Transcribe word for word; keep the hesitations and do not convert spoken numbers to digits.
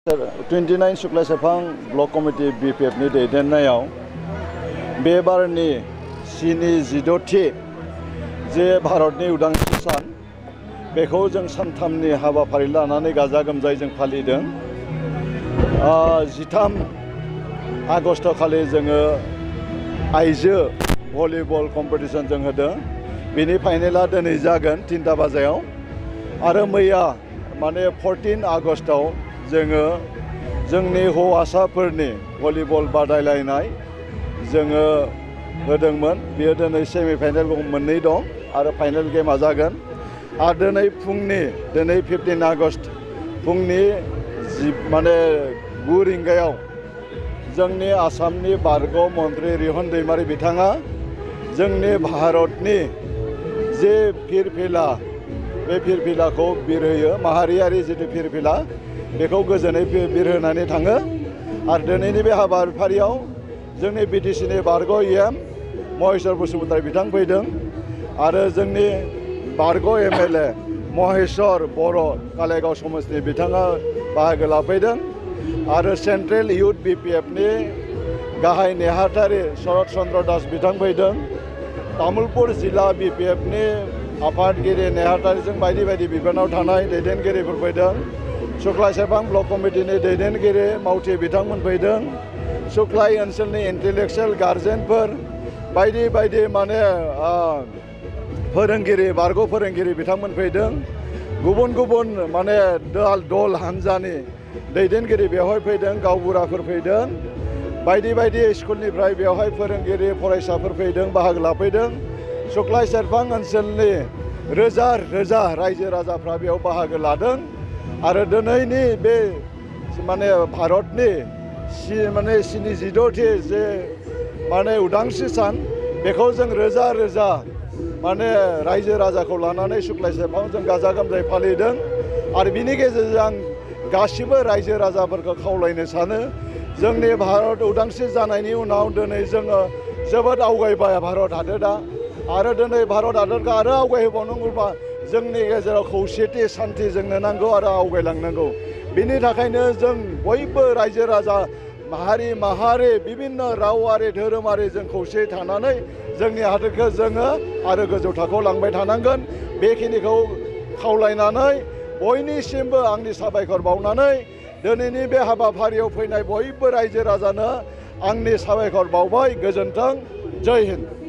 उनथुइस सुक्लासेफां block committee बिपिएफनि दैदेननायाव बे बारनि स्निजिद'थि जे भारतनि उदांस्रि सान बेखौ जों सानथामनि हाबाफारि लानानै गाजा गोमजायै जों फालिदों। जिथाम आगस्ट खालि जोङो आइजो भलिबल कम्पिटिसन जों होदों। बिनि फाइनेला दिनै जागोन तिनटा बाजायाव आरो मैया माने फरटिन आगस्टआव जोङो जोंनि हौवासाफोरनि भलिबल बादायलायनाय जोङो होदोंमोन। बेयो दिनै सेमि फाइनेल मोननै दं आरो फाइनेल गेमा जागोन। आरो दिनै फुंनि दिनै फिफ्टिन आगस्ट फुंनि जि माने गु रिंगायाव जोंनि आसामनि बारग' मन्त्रि रिहन दैमारि बिथाङा जोंनि भारतनि जे फिरफिला बे फिरफिलाखौ बिरहोयो, माहारियारि जिथु फिरफिला बेखौ गोजोनै बिरहोनानै थाङो। आरो दिनैनि बे हाबाफारियाव जोंनि बिटिसिनि बारग' एम महेश्वर बसुमतारी बिथां फैदों आरो जोंनि बारग' एमएलए महेश्वर बर' कालाइगाव समस्तिनि बिथाङा बाहागो लाफैदों आरो सेन्ट्रेल इउथ बिपिएफनि गाहाय नेहाथारि शरद चन्द्र दास बिथां फैदों। तामुलपुर जिल्ला बिपिएफनि आफादगिरि नेहाथारिजों बायदि बायदि बिबानाव थानाय दैदेनगिरिफोर फैदों। सुक्लासेफां ब्लक कमिटिनि दैदेनगिरि मावथि बिथांमोन फैदों। सुक्लाय ओनसोलनि इन्टेलेक्सुवेल गार्जेनफोर बायदि बायदि माने फोरोंगिरि बारग' फोरोंगिरि बिथांमोन फैदों। गुबुन गुबुन माने दल दल हान्जानि दैदेनगिरि बेवहाय फैदों, गावबुराफोर फैदों, बायदि बायदि स्कुलनिफ्राय बेवहाय फोरोंगिरि फरायसाफोर फैदों, बाहागो लाफैदों। सुक्लासेफां ओनसोलनि रोजा रोजा रायजो राजाफ्रा बेयाव बाहागो लादों आरो दिनैनि बे माने भारतनि सि माने स्निजिद'थि जे माने उदांस्रि सान बेखौ जों रोजा रोजा माने रायजो राजाखौ लानानै सुक्लासेफाङाव जों गाजा गोमजायै फालिदों। आरो बिनि गेजेरजों आं गासिबो रायजो राजाफोरखौ खावलायनो सानो, जोंनि भारत उदांस्रि जानायनि उनाव दिनै जोङो जोबोद आवगायबाय भारत हादोरा आरो दिनै भारत हादरखौ आरो आवगायहोबावनांगौबा जोंनि गेजेराव खौसेथि सान्थि जोंनो नांगौ आरो आवगायलांनांगौ। बिनि थाखायनो जों बयबो रायजो राजा माहारि माहारि बिभिन्न रावारि धोरोमारि जों खौसेयै थानानै जोंनि हादोरखौ जोङो आरो गोजौ थाखोआव लांबाय थानांगोन। बेखिनिखौ खावलायनानै बयनिसिमबो आंनि साबायखर बावनानै दिनैनि बे हाबाफारियाव फैनाय बयबो रायजो राजानो आंनि साबायखर बावबाय। गोजोन्थों। जय हिन्द।